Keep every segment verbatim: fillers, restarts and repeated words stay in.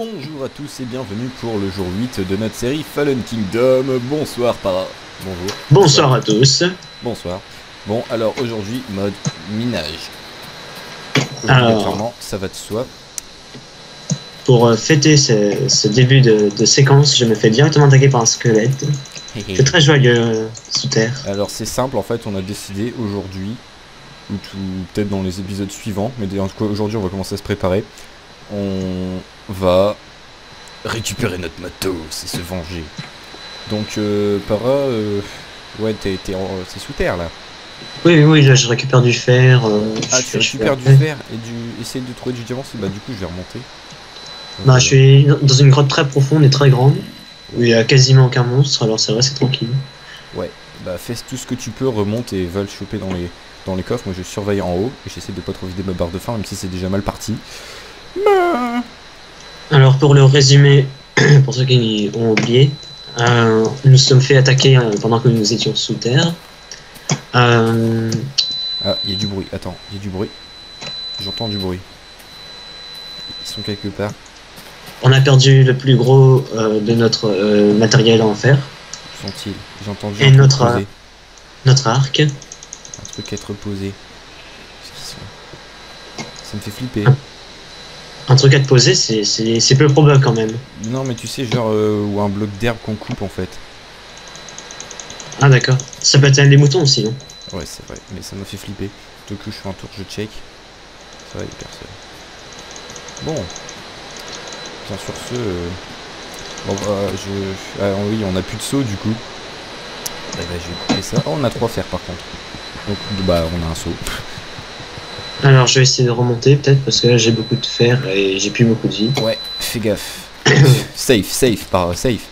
Bonjour à tous et bienvenue pour le jour huit de notre série Fallen Kingdom. Bonsoir Para. Bonjour. Bonsoir à tous. Bonsoir. Bon, alors aujourd'hui, mode minage. Alors, clairement, ça va de soi. Pour euh, fêter ce, ce début de, de séquence, je me fais directement attaquer par un squelette. C'est très joyeux euh, sous terre. Alors c'est simple, en fait, on a décidé aujourd'hui, ou peut-être dans les épisodes suivants, mais en tout cas aujourd'hui on va commencer à se préparer. On va récupérer notre matos et se venger. Donc euh, Para, euh, ouais, t'es c'est sous terre là. Oui, oui, là je récupère du fer. Euh, ah, je, tu récupères du fer et du. Essaye de trouver du diamant, bah du coup je vais remonter. Donc, bah, euh... je suis dans une grotte très profonde et très grande, où il y a quasiment aucun monstre, alors c'est vrai, c'est tranquille. Ouais, bah fais tout ce que tu peux, remonte et va le choper dans les, dans les coffres. Moi je surveille en haut et j'essaie de pas trop vider ma barre de faim, même si c'est déjà mal parti. Alors pour le résumé, pour ceux qui ont oublié, euh, nous nous sommes fait attaquer euh, pendant que nous étions sous terre. Euh... Ah, il y a du bruit, attends, il y a du bruit. J'entends du bruit. Ils sont quelque part. On a perdu le plus gros euh, de notre euh, matériel en fer. Où sont-ils? J'ai entendu Et un notre, truc posé. notre arc. Un truc être posé. Sont... Ça me fait flipper. Un, un truc à te poser, c'est peu probable quand même. Non mais tu sais, genre, euh, ou un bloc d'herbe qu'on coupe en fait. Ah d'accord. Ça peut être des moutons aussi, non? Ouais, c'est vrai, mais ça m'a fait flipper. Du coup, je fais un tour, je check. Ça va, il y a personne. Bon. Bien sur ce... Euh... Bon, bah, je... Ah oui, on a plus de seau, du coup. Bah, bah, je vais couper ça. Oh, on a trois fers, par contre. Donc, bah, on a un seau. Alors, je vais essayer de remonter, peut-être, parce que là, j'ai beaucoup de fer et j'ai plus beaucoup de vie. Ouais, fais gaffe. Safe, safe, par safe.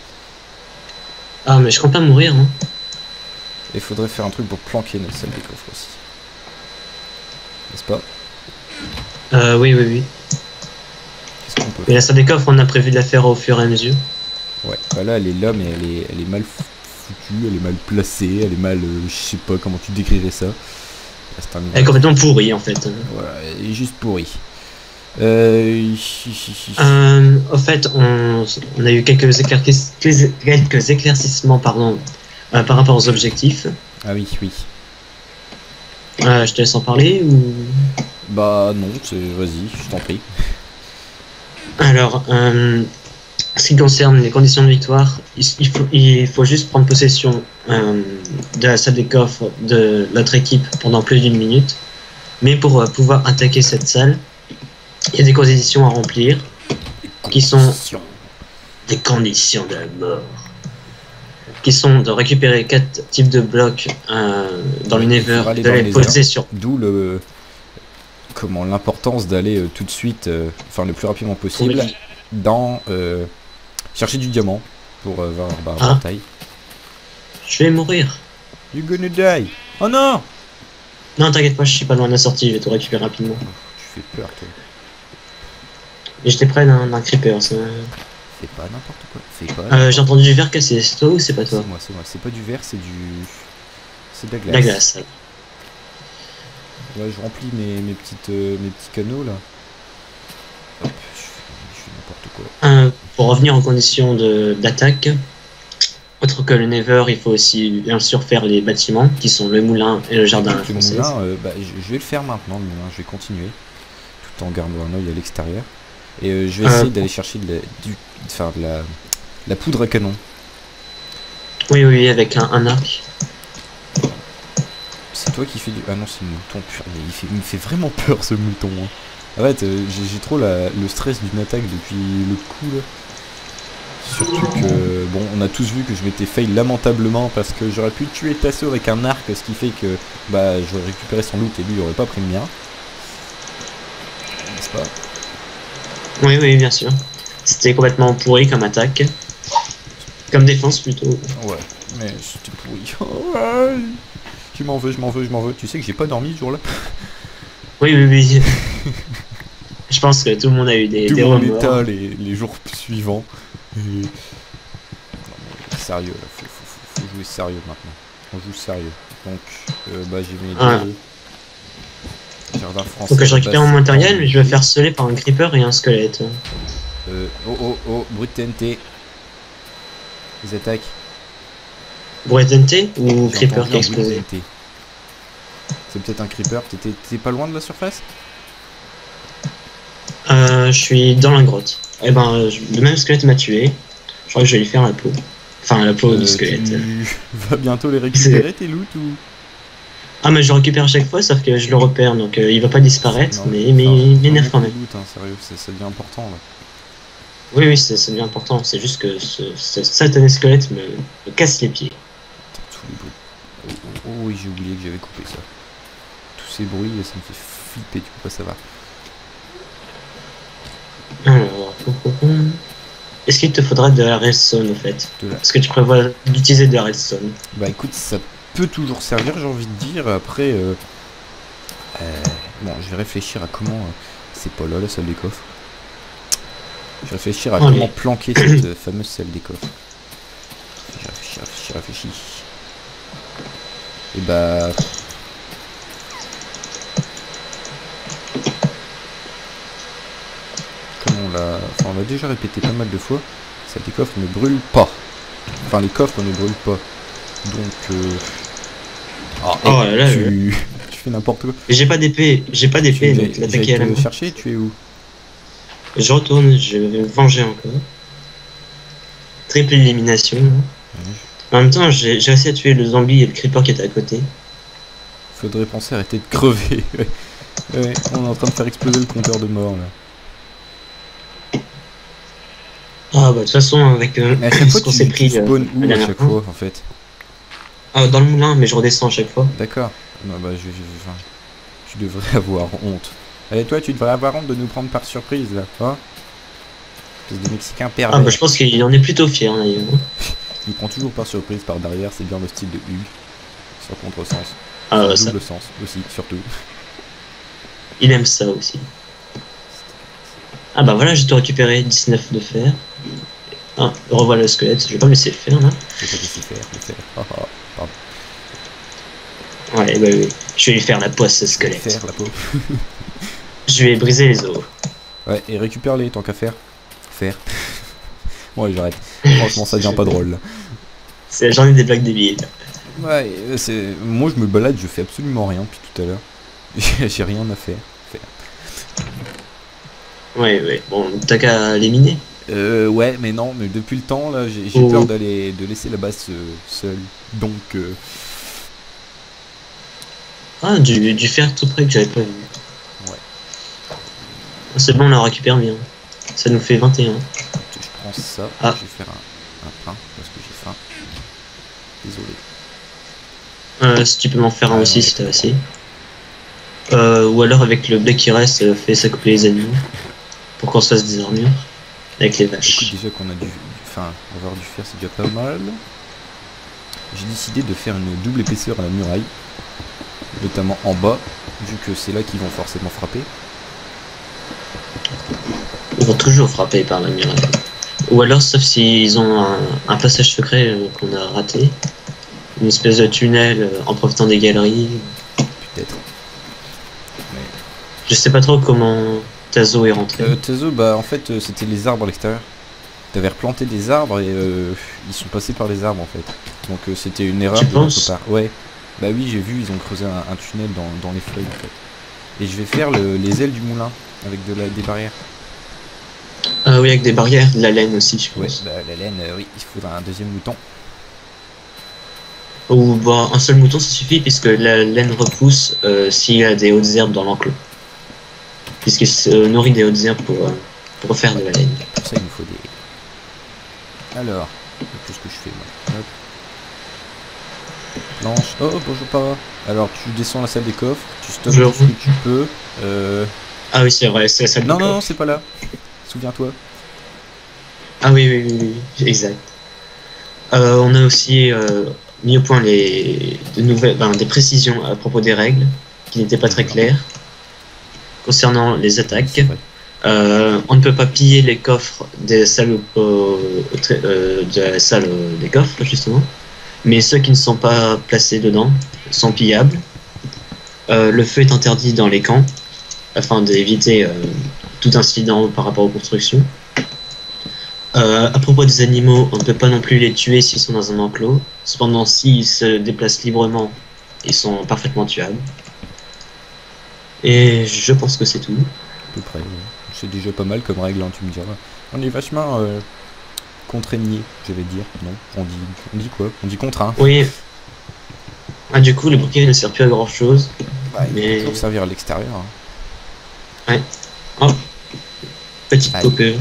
Ah, mais je compte pas mourir, hein. Il faudrait faire un truc pour planquer notre salle des coffres aussi. N'est-ce pas? Euh, oui, oui, oui. Qu'est-ce qu'on peut faire? Et la salle des coffres, on a prévu de la faire au fur et à mesure. Ouais, bah là, elle est là, mais elle est, elle est mal foutue, elle est mal placée, elle est mal... Euh, je sais pas comment tu décrirais ça. Là, elle est complètement pourrie, en fait. Voilà, elle est juste pourrie. Euh... euh au fait, on, on a eu quelques, éclaircis, quelques éclaircissements, pardon, euh, par rapport aux objectifs. Ah oui, oui. Euh, je te laisse en parler ou... Bah non, vas-y, je t'en prie. Alors, euh, ce qui concerne les conditions de victoire, il, il, faut, il faut juste prendre possession euh, de la salle des coffres de notre équipe pendant plus d'une minute. Mais pour euh, pouvoir attaquer cette salle, il y a des conditions à remplir qui sont des conditions de la mort. Qui sont de récupérer quatre types de blocs euh, dans le Nether et de les poser sur... D'où le... Comment l'importance d'aller euh, tout de suite, euh, enfin le plus rapidement possible, oui. dans... Euh, chercher du diamant pour euh, voir bah, ah. taille. Je vais mourir. You're gonna die. Oh non. Non, t'inquiète pas, je suis pas loin de la sortie, je vais te récupérer rapidement. Tu fais peur, toi. Et j'étais près d'un creeper, ça... Fais pas n'importe quoi. Fais pas. Euh, J'ai entendu du verre cassé, c'est toi ou c'est pas toi? C'est moi, c'est moi. C'est pas du verre, c'est du... C'est de la glace. La glace. Ouais, je remplis mes, mes, petites, euh, mes petits canaux, là. Hop, je fais, je fais n'importe quoi. Euh, pour revenir en conditions d'attaque, autre que le Nether, il faut aussi bien sûr faire les bâtiments, qui sont le moulin et le jardin. Le moulin, euh, bah, je, je vais le faire maintenant, le moulin. Je vais continuer, tout en gardant un œil à l'extérieur. Et euh, je vais essayer euh, d'aller chercher de la, du, enfin, de la, la poudre à canon. Oui, oui, avec un, un arc. C'est toi qui fais du... Ah non, c'est le mouton pur. Mais il, fait, il me fait vraiment peur, ce mouton. Hein. En fait, euh, j'ai trop la, le stress d'une attaque depuis l'autre coup, là. Surtout que... Bon, on a tous vu que je m'étais fail lamentablement parce que j'aurais pu tuer Tasso avec un arc, ce qui fait que... Bah, j'aurais récupéré son loot et lui, il aurait pas pris le mien. N'est-ce pas? Oui, oui, bien sûr. C'était complètement pourri comme attaque. Comme défense, plutôt. Ouais, mais c'était pourri. Ouais. Je m'en veux, je m'en veux, je m'en veux. Tu sais que j'ai pas dormi ce jour-là. Oui, oui, oui. Je pense que tout le monde a eu des, tout des mon remords. état les, les jours suivants. Et... Non, mais sérieux, là. Faut, faut, faut, faut jouer sérieux maintenant. On joue sérieux. Donc, euh, bah, j'ai mis ah. deux... Jardin français. Faut que je récupère mon matériel, mais je vais faire sceller par un creeper et un squelette. Euh, Euh... Oh oh oh, bruit de T N T. Ils attaquent. Bruit de T N T ou J'ai Creeper entendu qui a un bruit de explosé? T N T. C'est peut-être un Creeper. T'es pas loin de la surface? Euh, je suis dans la grotte. Eh ben, je- le même squelette m'a tué. Je crois que je vais lui faire la peau. Enfin, la peau Euh, du squelette. Tu vas bientôt les récupérer tes loot ou... Ah, mais je le récupère à chaque fois, sauf que je le repère, donc euh, il va pas disparaître, Non, mais, mais enfin, il m'énerve quand vraiment même. loot, hein, sérieux, ça, ça devient important là. Oui, oui, c'est c'est bien important. C'est juste que ce, ce satané squelette me, me casse les pieds. Putain, tous les bruits. Oh, oh, oh oui, j'ai oublié que j'avais coupé ça. Tous ces bruits, ça me fait flipper, tu vois pas, ça va. Alors, pou, pou, pou. Est-ce qu'il te faudra de la redstone au fait? De la- Est-ce que tu prévois d'utiliser de la redstone? Bah écoute, ça peut toujours servir, j'ai envie de dire. Après, euh, euh, bon, je vais réfléchir à comment. euh, c'est pas là la salle des coffres. Je vais réfléchir à Oh, comment mais- planquer cette euh, fameuse salle des coffres. J'ai réfléchi, réfléchi, réfléchi. Et bah. Comme on l'a. Enfin, on l'a déjà répété pas mal de fois, salle des coffres ne brûle pas. Enfin, les coffres ne brûlent pas. Donc. Euh... Ah, Oh là là, tu... tu fais n'importe quoi. Mais j'ai pas d'épée, j'ai pas d'épée, Tu- donc j'ai- l'attaquer j'ai à la été main. chercher, tu es où? Je retourne, je vais me venger encore. Triple élimination. hein. En même temps, j'ai j'ai réussi à tuer le zombie et le creeper qui était à côté. Faudrait penser à arrêter de crever. Ouais. Ouais, on est en train de faire exploser le compteur de mort là. Ah bah de toute façon, avec euh, Mais à chaque fois, ce qu'on tu, s'est tu pris euh, spawns la où à dernière chaque fois. fois en fait? Ah, dans le moulin, mais je redescends à chaque fois. D'accord. Non, bah, je, je- enfin, tu devrais avoir honte. Allez, toi, tu devrais avoir honte de nous prendre par surprise là. Hein? Espèce de Mexicain Ah pervers. bah je pense qu'il en est plutôt fier d'ailleurs. Il prend toujours par surprise par derrière, c'est bien le style de Hugues. Sur contresens. Ah Sur ça, double sens aussi, surtout. il aime ça aussi. Ah bah voilà, j'ai tout récupéré, dix-neuf de fer. Ah, revoilà le squelette, je vais pas me laisser le faire là. Je vais pas laisser faire, le faire. Ah, ah, pardon. Ouais, bah oui, je vais lui faire la poisse ce Je vais squelette. faire la peau. Je vais briser les os. Ouais, et récupère-les tant qu'à faire. Faire. Bon, allez, j'arrête. Franchement, ça devient pas drôle là. C'est la journée des blagues débiles. Ouais, euh, c'est. Moi, je me balade, je fais absolument rien depuis tout à l'heure. J'ai j'ai rien à faire. Ouais, ouais, bon, t'as qu'à l'éliminer. Euh, ouais, mais non, mais depuis le temps là, j'ai j'ai Oh. peur d'aller de laisser la base euh, seule. Donc, euh, Ah, du, du fer tout près que j'avais pas vu. Ouais. Ah, c'est bon, on la récupère bien. Ça nous fait vingt et un. je prends ça. Ah. Je vais faire un, un pain parce que j'ai faim. Désolé. Euh, si tu peux m'en faire un Ah, aussi ouais. si t'as assez. Euh, ou alors avec le blé qui reste, euh, fais s'accoupler les animaux. Pour qu'on se fasse des armures. Avec les Écoute, vaches. déjà qu'on a du. Enfin, avoir du fer, c'est déjà pas mal. J'ai décidé de faire une double épaisseur à la muraille. Notamment en bas, vu que c'est là qu'ils vont forcément frapper. Ils vont toujours frapper par la muraille. Ou alors, sauf s'ils ont un, un passage secret euh, qu'on a raté. Une espèce de tunnel euh, en profitant des galeries. Peut-être. Mais. Je sais pas trop comment Tazo est rentré. Euh, Tezo, bah en fait, euh, c'était les arbres à l'extérieur. T'avais replanté des arbres et euh, ils sont passés par les arbres en fait. Donc euh, c'était une erreur Tu de notre penses part. Ouais. Bah oui, j'ai vu, ils ont creusé un, un tunnel dans, dans les feuilles en fait. Et je vais faire le- les ailes du moulin avec de la, des barrières. Ah oui, avec des barrières, de la laine aussi, je Ouais, pense. bah la laine, euh, oui, il faudra un deuxième mouton. Ou bah, un seul mouton, ça suffit, puisque la laine repousse euh, s'il y a des hautes herbes dans l'enclos. Puisqu'il se nourrit des hautes herbes pour, euh, pour faire de la laine. Pour ça, il nous faut des. Alors, qu'est-ce que je fais moi? Hop. Planche. Oh, bonjour pas. Alors, tu descends la salle des coffres, tu stockes Je tout ce que roule. tu peux. Euh... Ah oui, c'est vrai, c'est la salle Non, du non, non, coffre. c'est pas là. Souviens-toi. Ah oui, oui, oui, oui, exact. Euh, on a aussi euh, mis au point les, de nouvelles, ben, des précisions à propos des règles, qui n'étaient pas très claires, concernant les attaques. C'est vrai. Euh, on ne peut pas piller les coffres des salles, euh, très- euh, de la salle euh, des coffres, justement. Mais ceux qui ne sont pas placés dedans sont pillables. Euh, le feu est interdit dans les camps, afin d'éviter euh, tout incident par rapport aux constructions. Euh, à propos des animaux, on ne peut pas non plus les tuer s'ils sont dans un enclos. Cependant, s'ils se déplacent librement, ils sont parfaitement tuables. Et je pense que c'est tout. À peu près, ouais. C'est déjà pas mal comme règle, hein, tu me diras. On est vachement euh, contraigné, je vais dire. Non, on dit, on dit quoi? On dit contraint. Oui. Ah, du coup, le briquet ne sert plus à grand chose. Bah, il mais... faut toujours servir à l'extérieur. Hein. Ouais. Oh. Petite coupure.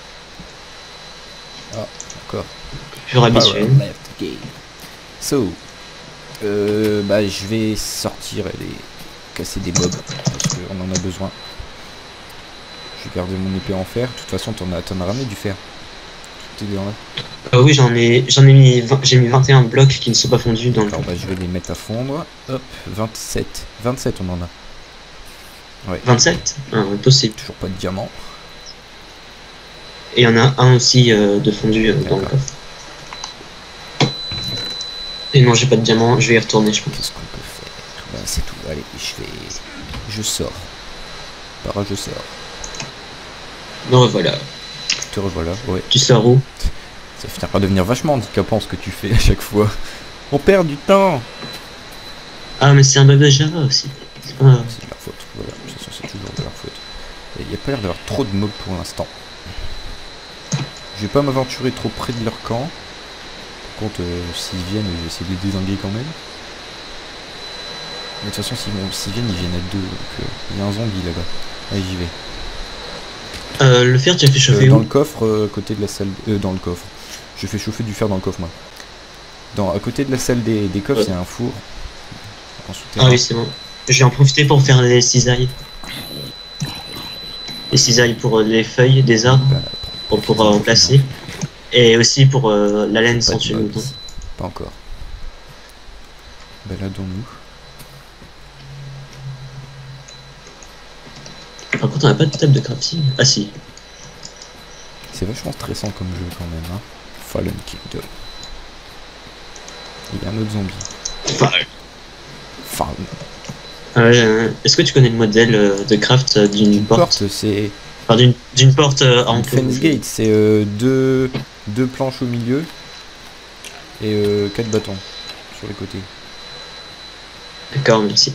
Ah, encore. Pure habituelle. Left game. So, euh, bah, je vais sortir et casser des mobs parce qu'on en a besoin. Je vais garder mon épée en fer. De toute façon, t'en as, t'en as ramené du fer. Tout est dans là. Euh, oui, j'en ai, j'en ai mis, j'ai mis vingt et un blocs qui ne sont pas fondus dans le. Alors, bah, je vais les mettre à fondre. Hop, vingt-sept. vingt-sept, on en a. Ouais. vingt-sept ah, possible. Toujours pas de diamant. Et il y en a un aussi euh, de fondu euh, dans le coffre. Et non, j'ai pas de diamant, je vais y retourner, je pense. Qu'est-ce qu'on peut faire? Bah, c'est tout. Allez, je vais. Je sors. Par je sors. Me revoilà. Te revoilà, ouais. Tu sors où? Ça finira par devenir vachement handicapant ce que tu fais à chaque fois. On perd du temps. Ah, mais c'est un bug de Java aussi. C'est pas... de leur faute, voilà. De toute façon, c'est toujours de leur faute. Il n'y a pas l'air d'avoir trop de mobs pour l'instant. Je vais pas m'aventurer trop près de leur camp. Par contre, euh, s'ils viennent, je vais essayer de les désinguer quand même. Mais de toute façon, s'ils vont, s'ils viennent, ils viennent à deux. Donc, euh, il y a un zombie là-bas. Allez, j'y vais. Euh, le fer, tu as fait chauffer euh, où? Dans le coffre, euh, à côté de la salle... Euh, dans le coffre. Je fais chauffer du fer dans le coffre, moi. Dans, à côté de la salle des, des coffres, il ouais. y a un four. En souterrain. Ah oui, c'est bon. Je vais en profiter pour faire les cisailles. Les cisailles pour euh, les feuilles des arbres. Bah, pour pouvoir en placer. Et aussi pour euh, la laine sans tuer le mouton. Pas encore. Baladons-nous. Par contre, on n'a pas de table de crafting. Ah si. C'est vachement stressant comme jeu quand même. Hein. Fallen Kingdom. Il y a un autre zombie. Fallen. Fallen. Euh, Est-ce que tu connais le modèle euh, de craft euh, d'une porte, porte c'est... Enfin, d'une porte euh, en Fence Gate, c'est euh, deux, deux planches au milieu et euh, quatre bâtons sur les côtés. D'accord, merci.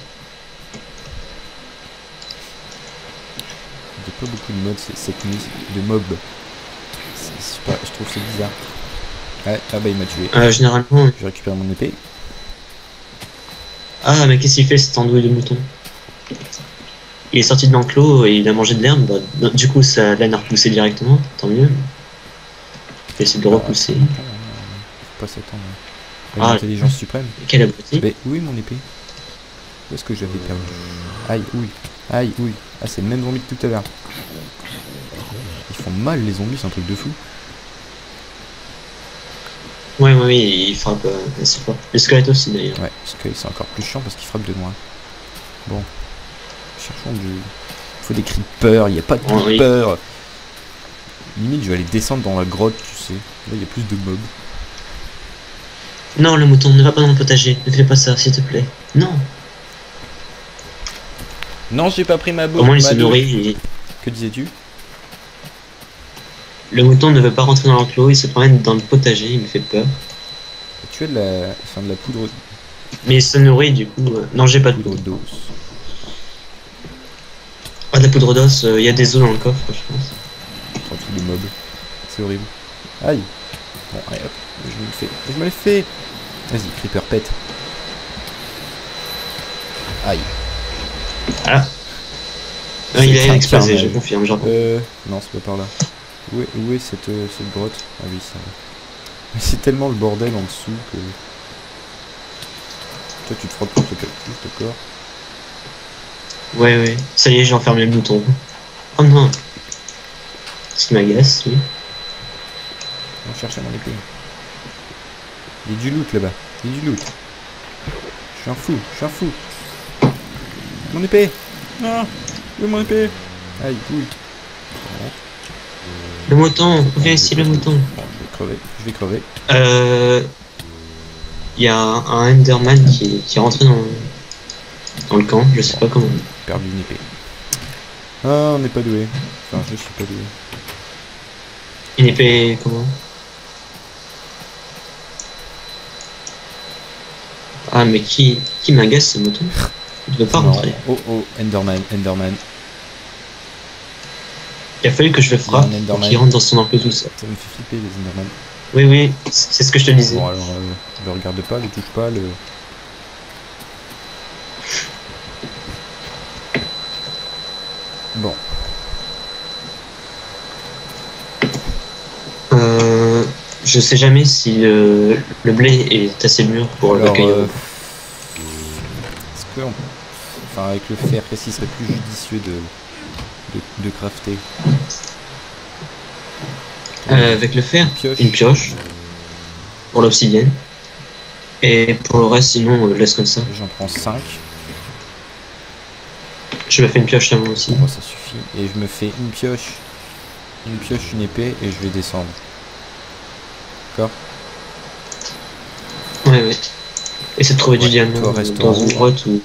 Il n'y a pas beaucoup de modes cette nuit, de mobs. Pas, je trouve c'est bizarre. Ouais, ah bah il m'a tué. Euh, généralement. Je récupère mon épée. Ah, mais qu'est-ce qu'il fait cet andouille de mouton? Il est sorti de l'enclos et il a mangé de l'herbe. Bah, du coup, sa laine a repoussé directement. Tant mieux. Il va essayer de le repousser. Faut pas s'attendre. Ah, l'intelligence suprême. Quelle abruti. Mais oui, mon épée. Où est-ce que j'avais perdu? Aïe, oui. Aïe, oui. Ah, c'est le même zombie que tout à l'heure. Ils font mal, les zombies, c'est un truc de fou. Ouais, ouais, oui, il frappe euh, assez fort. Le squelette aussi, d'ailleurs. Ouais, parce que c'est encore plus chiant parce qu'il frappe de loin. Bon. Cherchons du... Il faut des creepers, il n'y a pas de creepers. Oh, oui. Limite, je vais aller descendre dans la grotte, tu sais. Là, il y a plus de mobs. Non, le mouton, ne va pas dans le potager. Ne fais pas ça, s'il te plaît. Non. Non, j'ai pas pris ma bouffe. Au moins, il se nourrit. Et... Que disais-tu? Le mouton ne veut pas rentrer dans l'enclos, il se promène dans le potager, il me fait peur. Tu as de la, enfin, de la poudre. Mais il se nourrit du coup. Euh... Non, j'ai pas de poudre d'os. Ah, de la poudre d'os, il euh, y a des os dans le coffre, je pense. Entre tous les mobs. C'est horrible. Aïe. Bon, allez hop, je me le fais. Je me l'ai fait. Vas-y, creeper pète. Aïe. Ah. Ah, il a explosé, je confirme, genre. Euh. Non, c'est pas par là. Où est, où est cette, euh, cette grotte? Ah oui, ça va. Mais c'est tellement le bordel en dessous que... Toi, tu te frottes contre le cactus, d'accord? Ouais, ouais. Ça y est, j'ai enfermé le bouton. Oh non. Ce qui m'agace, oui. On cherche mon épée. Il y a du loot là-bas. Il y a du loot. Je suis un fou, je suis un fou. Mon épée! Non! Où est mon épée? Aïe, oui. Le mouton, viens ici le mouton. Bon, je vais crever, je vais crever. Euh... Il y a un Enderman qui, qui est rentré dans, dans le camp, je sais pas comment. Perdu une épée. Ah, on n'est pas doué. Enfin, je suis pas doué. Une épée, comment? Ah, mais qui, qui m'agace ce mouton? Il veut pas Non. rentrer. Oh oh, Enderman, Enderman. Il a fallu que je le frappe Il y a un pour Enderman. qu'il rentre dans son enclos tout seul. Ça me fait flipper les Enderman. Oui, oui, c'est ce que je te disais. Bon alors, euh, le regarde pas, le touche pas, le... Bon. Euh, je sais jamais si le, le blé est assez mûr pour Alors, l'accueillir. euh, est-ce que on... Enfin, avec le fer, qu'est-ce qui serait plus judicieux de, de, de crafter? Euh, avec le fer, Une pioche. une pioche pour l'obsidienne. Et pour le reste, sinon, on le laisse comme ça. J'en prends cinq. Je me fais une pioche à moi aussi. Bon, ça suffit. Et je me fais une pioche, une pioche, une épée, et je vais descendre. D'accord? Ouais, ouais. Essaie de trouver Ouais, du diamant toi, reste dans en une haut. grotte ou.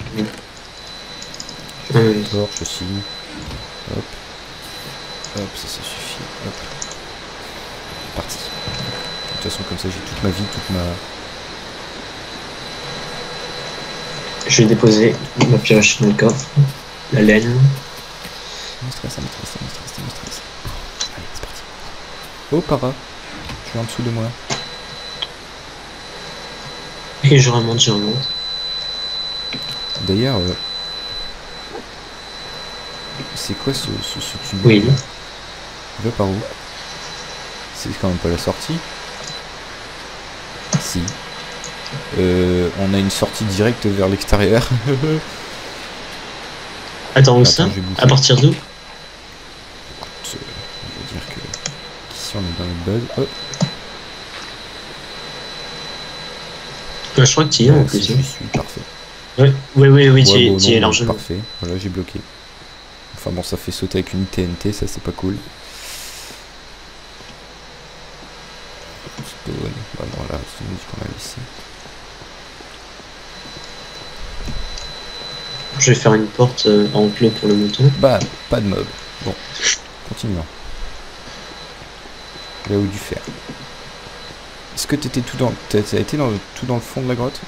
Ah, ouais. Torche aussi. Hop. Hop, ça, ça suffit. Hop. Parti. De toute façon, comme ça, j'ai toute ma vie, toute ma... Je vais déposer ma pioche dans le coffre. La laine. Ça me stresse, ça me stresse, ça me stresse, ça me stresse. Allez, c'est parti. Oh, para. Tu es en dessous de moi. Et je remonte, je remonte. D'ailleurs, euh, c'est quoi ce, ce, ce tunnel Oui. là? Il va par où? C'est quand même pas la sortie. Si. Euh, on a une sortie directe vers l'extérieur. Attends, où Attends, ça? je vais bouger. À partir d'où? On va dire que ici on est dans notre base. Hop. Euh, Je crois que tu y es en Ouais, plus. si hein. j'y suis, parfait. Oui, oui, oui, oui, tu Ouais, y bon, tu y es non, largement. parfait. Voilà, j'ai bloqué. Enfin bon, ça fait sauter avec une T N T, ça c'est pas cool. Spawn. Bah non, là, c'est une qu'on a ici. Je vais faire une porte euh, en enclos pour le mouton. Bah, pas de mob. Bon, continuons. Là où du fer. Est-ce que t'étais tout dans... T'as t'as été dans, tout dans le fond de la grotte?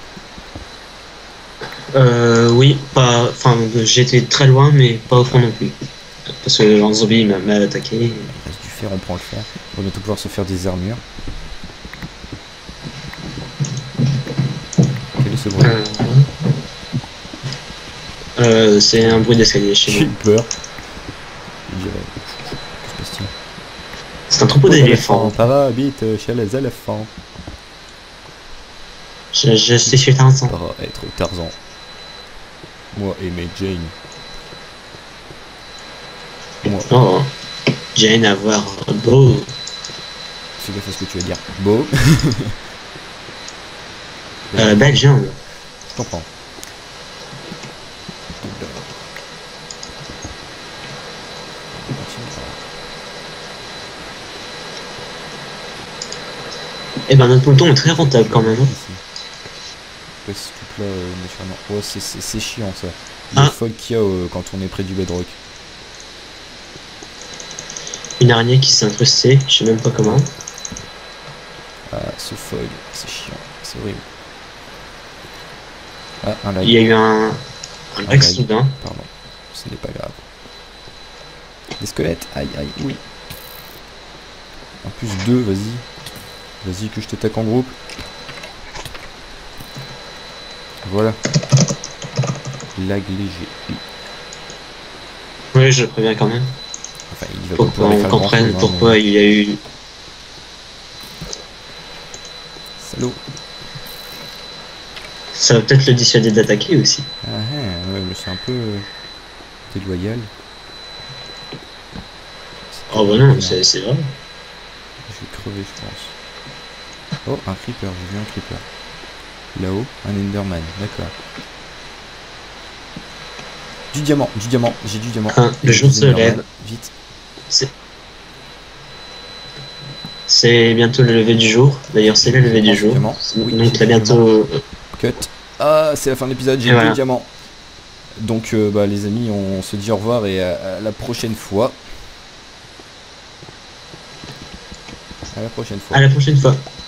Euh, oui, pas. Enfin, j'étais très loin, mais pas au fond non plus. Parce que un zombie m'a m'a attaqué. Il reste du fer, on prend le fer. On va bientôt pouvoir se faire des armures. Quel est ce bruit? Euh, euh, c'est un bruit d'escalier chez J'ai eu moi. peur. Je dirais... Que se passe-t-il? C'est un troupeau d'éléphants. Para habite chez les éléphants. Je, je suis chez Tarzan. Para être Tarzan. Moi aimer Jane. Moi, Oh, Jane à voir beau. fais gaffe à ce que tu vas dire. Beau. Euh, belle jambe. Je comprends. Eh ben, notre mouton est très rentable quand même. hein. Ouais, ce truc là, euh, méchamment. Ouais, c'est- c'est c'est chiant ça. Le Ah. fog qu'il y a euh, quand on est près du bedrock. Une araignée qui s'est incrustée, je sais même pas comment. Ah, ce fog, c'est chiant, c'est horrible. Ah, un lag. Il y a eu un, un Un lag lag. soudain. Pardon, ce n'est pas grave. Des squelettes, aïe aïe, oui. En plus deux, vas-y. Vas-y que je t'attaque en groupe. Voilà. Lag léger, oui. Oui, je le préviens quand même. Enfin, il va Pour pas pouvoir qu'on faire comprenne grand-chose, hein, pourquoi il y a eu. mais- Salaud. Ça va peut-être le dissuader d'attaquer aussi. Ah, ah, ouais, mais c'est un peu euh, déloyal. Oh bah non, c'est c'est vrai. Je vais crever, je pense. Oh, un creeper, j'ai vu un creeper. Là-haut, un enderman, d'accord. Du diamant, du diamant, j'ai du diamant. Hein, le Et jour des se enderman, lève. Vite. C'est c'est bientôt le lever du jour. D'ailleurs, c'est le lever du jour. Diamant. Oui, Donc j'ai là du bientôt. Cut. Ah, c'est la fin de l'épisode, j'ai Et deux voilà. diamants. Donc, euh, bah, les amis, on se dit au revoir et à, à la prochaine fois. À la prochaine fois. À la prochaine fois.